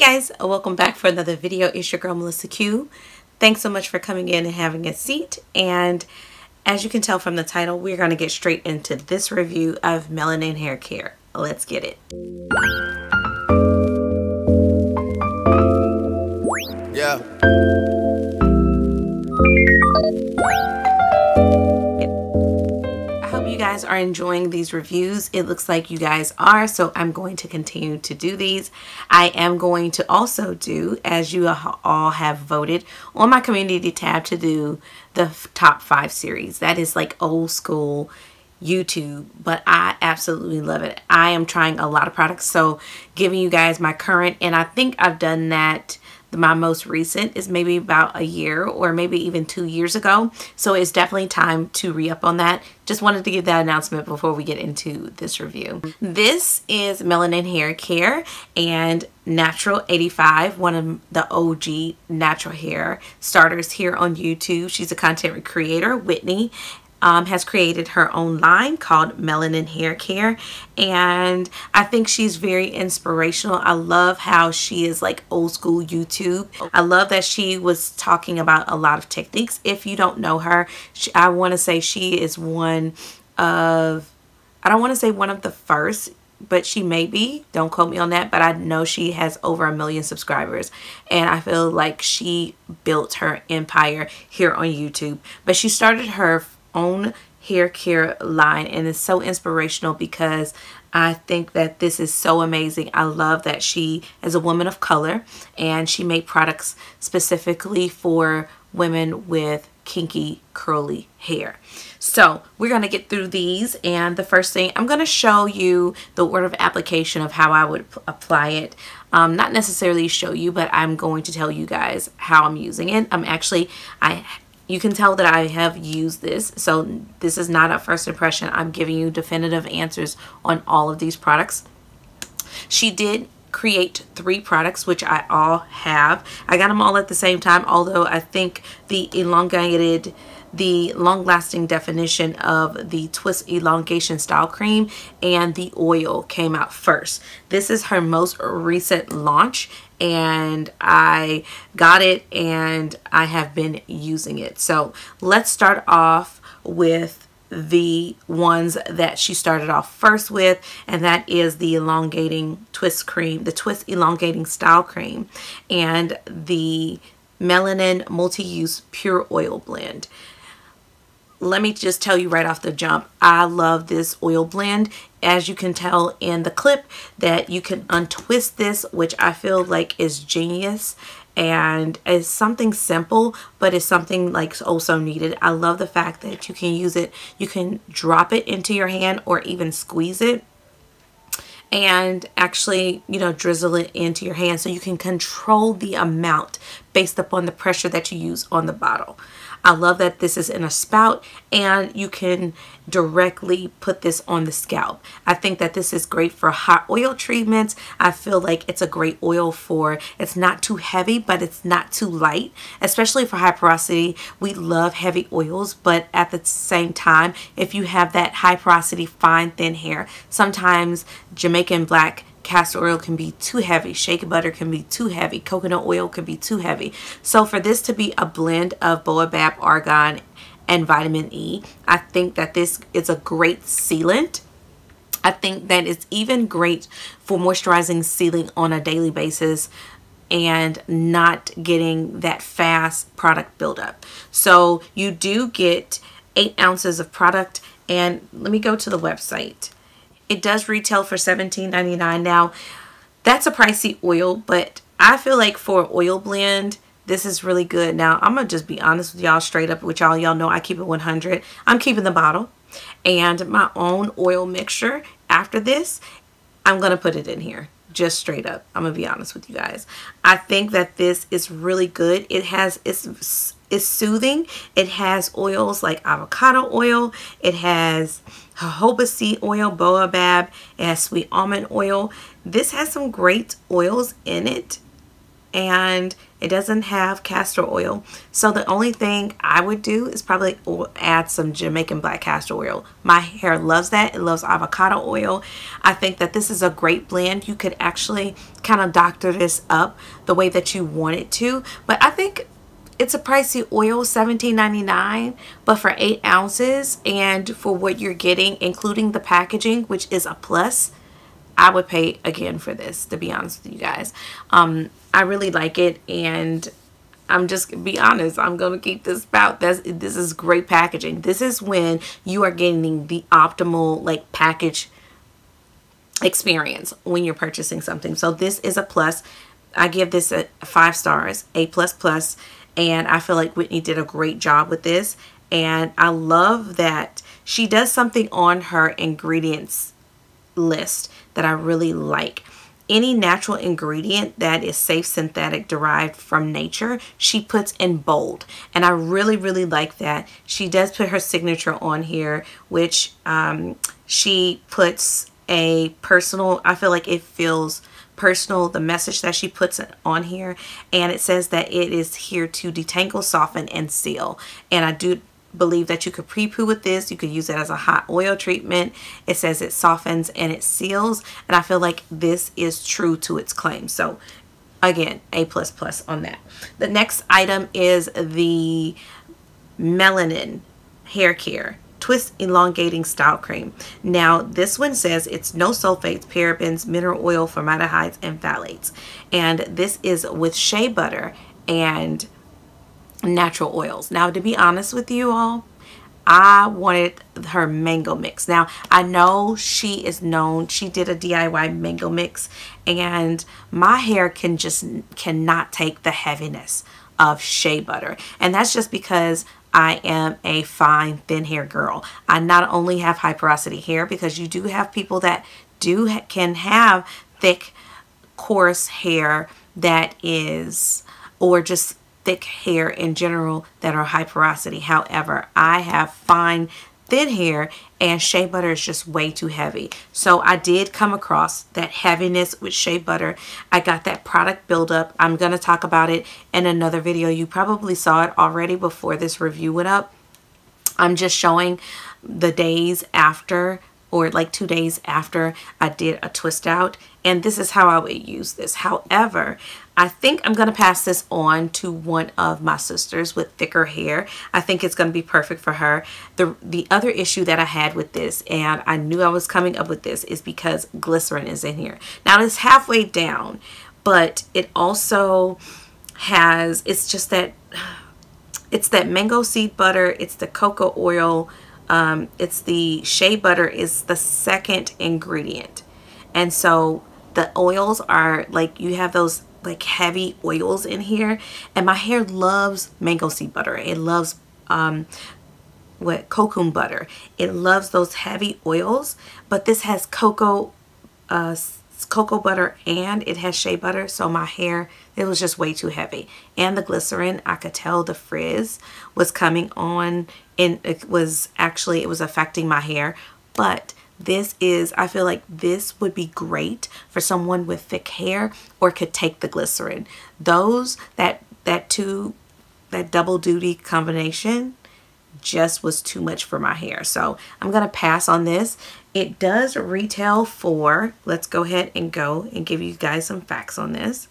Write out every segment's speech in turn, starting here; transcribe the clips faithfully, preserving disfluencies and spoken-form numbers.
guys, welcome back for another video. It's your girl Melissa Q. Thanks so much for coming in and having a seat. And as you can tell from the title, we're going to get straight into this review of Melanin Hair Care. Let's get it. Yeah. You guys are enjoying these reviews. It looks like you guys are, so I'm going to continue to do these. I am going to also do, as you all have voted on my community tab, to do the top five series. That is like old school YouTube, but I absolutely love it. I am trying a lot of products, so giving you guys my current, and I think I've done that. My most recent is maybe about a year or maybe even two years ago. So it's definitely time to re-up on that. Just wanted to give that announcement before we get into this review. This is Melanin Hair Care and Natural eighty-five, one of the O G natural hair starters here on YouTube. She's a content creator, Whitney. Um, has created her own line called Melanin Hair Care, and I think she's very inspirational. I love how she is like old school YouTube. I love that she was talking about a lot of techniques. If you don't know her, she, I want to say she is one of, I don't want to say one of the first, but she may be, don't quote me on that, but I know she has over a million subscribers, and I feel like she built her empire here on YouTube. But she started her own hair care line, and it's so inspirational because I think that this is so amazing. I love that she is a woman of color and she made products specifically for women with kinky curly hair. So we're going to get through these, and the first thing I'm going to show you the order of application of how I would apply it. Um, not necessarily show you, but I'm going to tell you guys how I'm using it. I'm actually I You can tell that I have used this, so this is not a first impression. I'm giving you definitive answers on all of these products. She did create three products, which I all have. I got them all at the same time, although I think the elongated, the long-lasting definition of the Twist Elongation Style Cream and the oil came out first. This is her most recent launch, and I got it and I have been using it. So let's start off with the ones that she started off first with, and that is the elongating twist cream, the Twist Elongating Style Cream, and the Melanin Multi-Use Pure Oil Blend. Let me just tell you right off the jump, I love this oil blend. As you can tell in the clip that you can untwist this, which I feel like is genius, and it's something simple, but it's something like also needed. I love the fact that you can use it, you can drop it into your hand or even squeeze it and actually, you know, drizzle it into your hand so you can control the amount based upon the pressure that you use on the bottle. I love that this is in a spout and you can directly put this on the scalp. I think that this is great for hot oil treatments. I feel like it's a great oil for, it's not too heavy, but it's not too light, especially for high porosity. We love heavy oils, but at the same time, if you have that high porosity, fine, thin hair, sometimes Jamaican black castor oil can be too heavy, shea butter can be too heavy, coconut oil can be too heavy. So for this to be a blend of baobab, argan, and vitamin E, I think that this is a great sealant. I think that it's even great for moisturizing, sealing on a daily basis and not getting that fast product buildup. So you do get eight ounces of product, and let me go to the website. It does retail for seventeen ninety-nine. Now, that's a pricey oil, but I feel like for an oil blend, this is really good. Now, I'm going to just be honest with y'all, straight up with y'all. Y'all know I keep it one hundred. I'm keeping the bottle and my own oil mixture. After this, I'm going to put it in here. Just straight up. I'm going to be honest with you guys. I think that this is really good. It has, it's, it's soothing. It has oils like avocado oil. It has jojoba seed oil, baobab. It has sweet almond oil. This has some great oils in it, and It doesn't have castor oil. So the only thing I would do is probably add some Jamaican black castor oil. My hair loves that. It loves avocado oil. I think that this is a great blend. You could actually kind of doctor this up the way that you want it to. But I think it's a pricey oil, seventeen ninety-nine, but for eight ounces and for what you're getting, including the packaging, which is a plus, I would pay again for this, to be honest with you guys. Um, I really like it, and I'm just gonna be honest, I'm gonna keep this spout. That's, this is great packaging. This is when you are getting the optimal like package experience when you're purchasing something. So this is a plus. I give this a five stars, A plus plus, and I feel like Whitney did a great job with this. And I love that she does something on her ingredients list that I really like. Any natural ingredient that is safe, synthetic, derived from nature, she puts in bold. And I really, really like that. She does put her signature on here, which um, she puts a personal, I feel like it feels personal, the message that she puts on here. And it says that it is here to detangle, soften, and seal. And I do believe that you could pre-poo with this. You could use it as a hot oil treatment. It says it softens and it seals, and I feel like this is true to its claim. So again, A plus plus on that. The next item is the Melanin Hair Care Twist Elongating Style Cream. Now this one says it's no sulfates, parabens, mineral oil, formaldehydes, and phthalates, and this is with shea butter and natural oils. Now, to be honest with you all, I wanted her mango mix. Now, I know she is known, she did a D I Y mango mix, and my hair can just cannot take the heaviness of shea butter. And that's just because I am a fine, thin hair girl. I not only have high porosity hair, because you do have people that do ha can have thick, coarse hair that is, or just thick hair in general that are high porosity. However, I have fine, thin hair, and shea butter is just way too heavy. So I did come across that heaviness with shea butter. I got that product buildup. I'm going to talk about it in another video. You probably saw it already before this review went up. I'm just showing the days after, or like two days after I did a twist out, and this is how I would use this. However, I think I'm going to pass this on to one of my sisters with thicker hair. I think it's going to be perfect for her. The, the other issue that I had with this, and I knew I was coming up with this, is because glycerin is in here. Now it's halfway down, but it also has, it's just that, it's that mango seed butter, it's the cocoa oil, um, it's the shea butter is the second ingredient. And so the oils are like, you have those like heavy oils in here, and my hair loves mango seed butter. It loves um what cocoa butter. It loves those heavy oils, but this has cocoa uh cocoa butter and it has shea butter, so my hair, it was just way too heavy. And the glycerin, I could tell the frizz was coming on, and it was actually, it was affecting my hair. But this is, I feel like this would be great for someone with thick hair, or could take the glycerin. Those, that, that two, that double duty combination just was too much for my hair. So I'm going to pass on this. It does retail for, let's go ahead and go and give you guys some facts on this,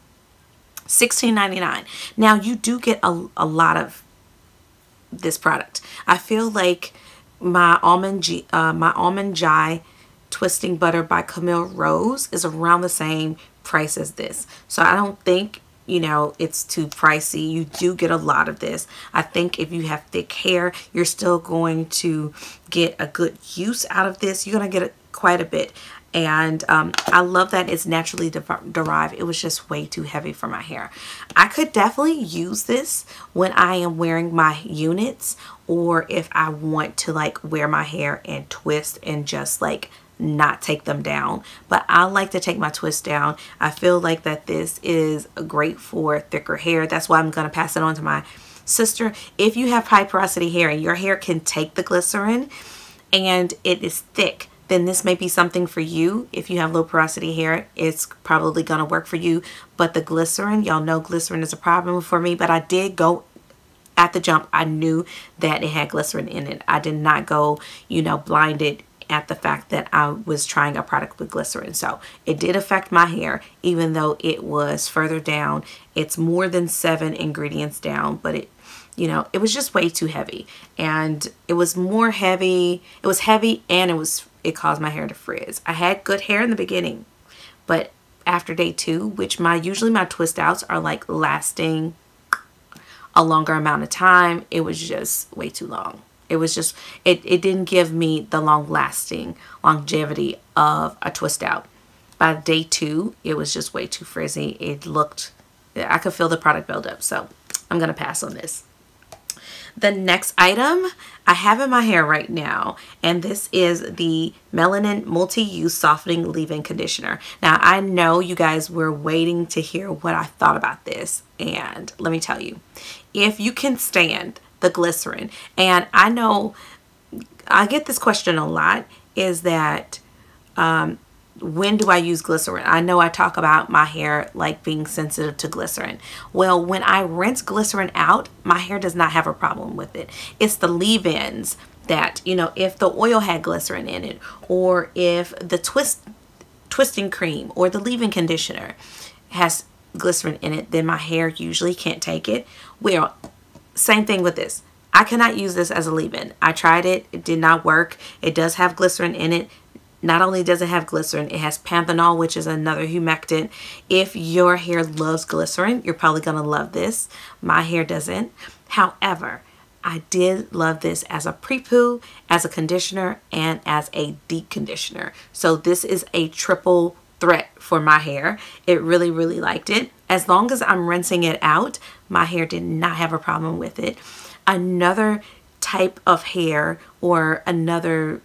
sixteen ninety-nine. Now you do get a, a lot of this product. I feel like my almond G, uh, my almond Jai twisting butter by Camille Rose is around the same price as this. So I don't think, you know, it's too pricey. You do get a lot of this. I think if you have thick hair, you're still going to get a good use out of this. You're going to get a, quite a bit. And um, I love that it's naturally de derived. It was just way too heavy for my hair. I could definitely use this when I am wearing my units, or if I want to like wear my hair and twist and just like not take them down. But I like to take my twist down. I feel like that this is great for thicker hair. That's why I'm going to pass it on to my sister. If you have high porosity hair and your hair can take the glycerin and it is thick, then this may be something for you. If you have low porosity hair, it's probably going to work for you. But the glycerin, y'all know glycerin is a problem for me, but I did go at the jump. I knew that it had glycerin in it. I did not go, you know, blinded at the fact that I was trying a product with glycerin. So it did affect my hair, even though it was further down. It's more than seven ingredients down, but it, you know, it was just way too heavy. And it was more heavy. It was heavy and it was, it caused my hair to frizz. I had good hair in the beginning, but after day two, which my, usually my twist outs are like lasting a longer amount of time, it was just way too long. It was just, it, it didn't give me the long lasting longevity of a twist out. By day two, it was just way too frizzy. It looked, I could feel the product build up. So I'm going to pass on this. The next item I have in my hair right now, and this is the Melanin Multi-Use Softening Leave-In Conditioner. Now, I know you guys were waiting to hear what I thought about this, and let me tell you, if you can stand the glycerin, and I know I get this question a lot, is that um, when do I use glycerin? I know I talk about my hair like being sensitive to glycerin. Well, when I rinse glycerin out, my hair does not have a problem with it. It's the leave-ins that, you know, if the oil had glycerin in it, or if the twist twisting cream or the leave-in conditioner has glycerin in it, then my hair usually can't take it. Well, same thing with this. I cannot use this as a leave-in. I tried it. It did not work. It does have glycerin in it. Not only does it have glycerin, it has panthenol, which is another humectant. If your hair loves glycerin, you're probably going to love this. My hair doesn't. However, I did love this as a pre-poo, as a conditioner, and as a deep conditioner. So this is a triple threat for my hair. It really, really liked it. As long as I'm rinsing it out, my hair did not have a problem with it. Another type of hair, or another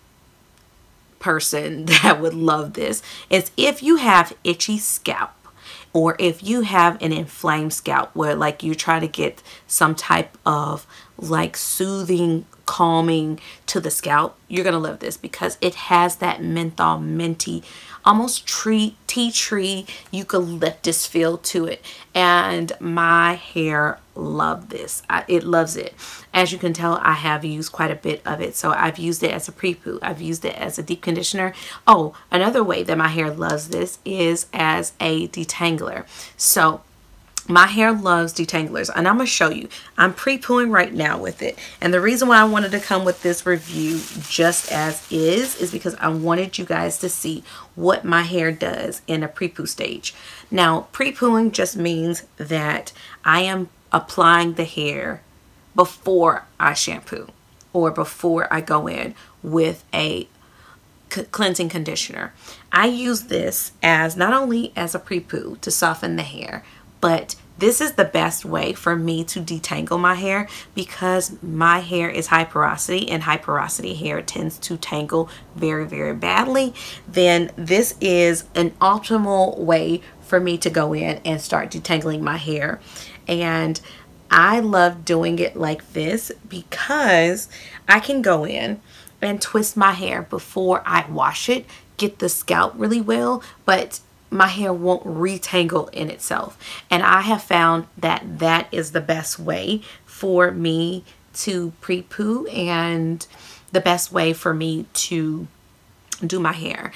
person that would love this, is if you have itchy scalp, or if you have an inflamed scalp where like you try to get some type of like soothing, calming to the scalp, you're gonna love this because it has that menthol, minty, almost tree, tea tree, eucalyptus feel to it. And my hair loved this. I, it loves it. As you can tell, I have used quite a bit of it. So I've used it as a pre-poo. I've used it as a deep conditioner. Oh, another way that my hair loves this is as a detangler. So my hair loves detanglers, and I'm going to show you. I'm pre-pooing right now with it. And the reason why I wanted to come with this review just as is, is because I wanted you guys to see what my hair does in a pre-poo stage. Now, pre-pooing just means that I am applying the hair before I shampoo, or before I go in with a cleansing conditioner. I use this as not only as a pre-poo to soften the hair, but this is the best way for me to detangle my hair, because my hair is high porosity, and high porosity hair tends to tangle very, very badly. Then this is an optimal way for me to go in and start detangling my hair. And I love doing it like this because I can go in and twist my hair before I wash it, get the scalp really well, but my hair won't retangle in itself. And I have found that that is the best way for me to pre-poo, and the best way for me to do my hair.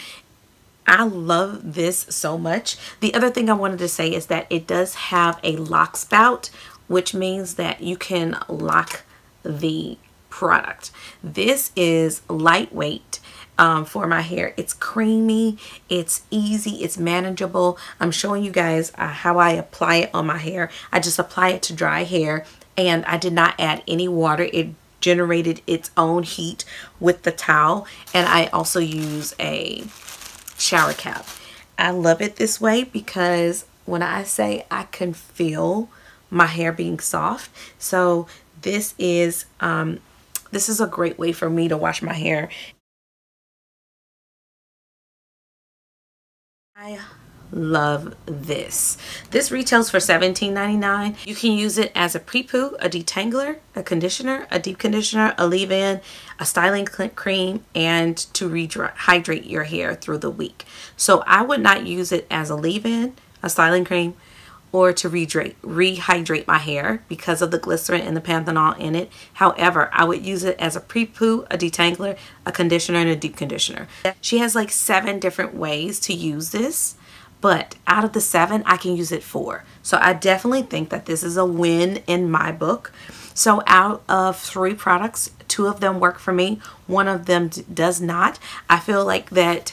I love this so much. The other thing I wanted to say is that it does have a lock spout, which means that you can lock the product. This is lightweight. Um, for my hair. It's creamy, it's easy, it's manageable. I'm showing you guys uh, how I apply it on my hair. I just apply it to dry hair, and I did not add any water. It generated its own heat with the towel, and I also use a shower cap. I love it this way because when I say I can feel my hair being soft, so this is um, this is a great way for me to wash my hair. I love this. This retails for seventeen ninety-nine. You can use it as a pre-poo, a detangler, a conditioner, a deep conditioner, a leave-in, a styling cream, and to rehydrate your hair through the week. So I would not use it as a leave-in, a styling cream, or to rehydrate, rehydrate my hair because of the glycerin and the panthenol in it. However, I would use it as a pre-poo, a detangler, a conditioner, and a deep conditioner. She has like seven different ways to use this, but out of the seven, I can use it four. So I definitely think that this is a win in my book. So out of three products, two of them work for me. One of them does not. I feel like that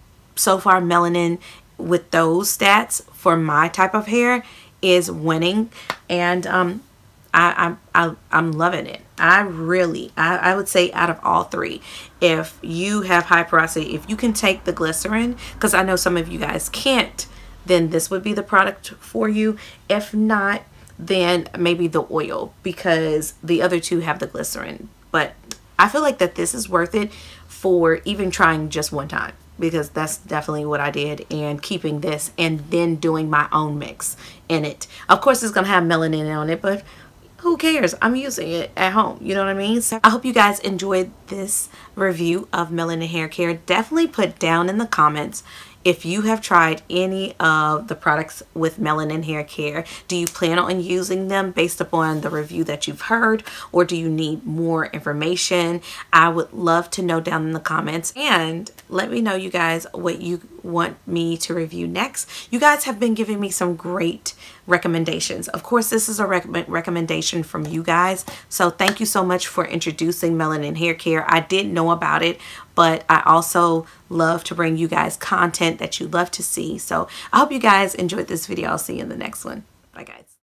so far Melanin with those stats for my type of hair is winning, and um I, I, I, I'm loving it. I really, I, I would say out of all three, if you have high porosity, if you can take the glycerin, because I know some of you guys can't, then this would be the product for you. If not, then maybe the oil, because the other two have the glycerin. But I feel like that this is worth it for even trying just one time, because that's definitely what I did, and keeping this and then doing my own mix in it. Of course, it's gonna have melanin on it, but who cares? I'm using it at home. You know what I mean? So I hope you guys enjoyed this review of Melanin Hair Care. Definitely put down in the comments if you have tried any of the products with Melanin Hair Care. Do you plan on using them based upon the review that you've heard, or do you need more information? I would love to know down in the comments, and let me know, you guys, what you want me to review next. You guys have been giving me some great recommendations. Of course, this is a rec recommendation from you guys, so thank you so much for introducing Melanin Hair Care. I did know about it, but I also love to bring you guys content that you love to see. So I hope you guys enjoyed this video. I'll see you in the next one. Bye, guys.